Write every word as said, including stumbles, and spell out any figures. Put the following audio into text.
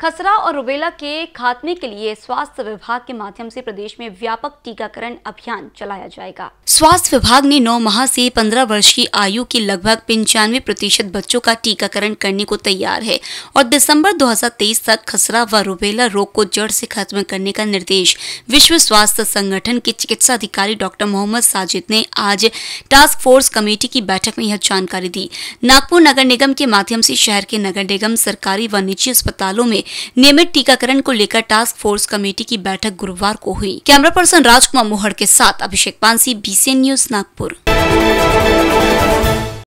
खसरा और रुबेला के खात्मे के लिए स्वास्थ्य विभाग के माध्यम से प्रदेश में व्यापक टीकाकरण अभियान चलाया जाएगा। स्वास्थ्य विभाग ने नौ माह से पंद्रह वर्ष की आयु के लगभग पंचानवे प्रतिशत बच्चों का टीकाकरण करने को तैयार है और दिसंबर दो हज़ार तेईस तक खसरा व रुबेला रोग को जड़ से खत्म करने का निर्देश विश्व स्वास्थ्य संगठन के चिकित्सा अधिकारी डॉक्टर मोहम्मद साजिद ने आज टास्क फोर्स कमेटी की बैठक में यह जानकारी दी। नागपुर नगर निगम के माध्यम से शहर के नगर निगम, सरकारी व निजी अस्पतालों में नियमित टीकाकरण को लेकर टास्क फोर्स कमेटी की बैठक गुरुवार को हुई। कैमरा पर्सन राजकुमार मोहड़ के साथ Abhishek Pansi, B C N news, Nagpur.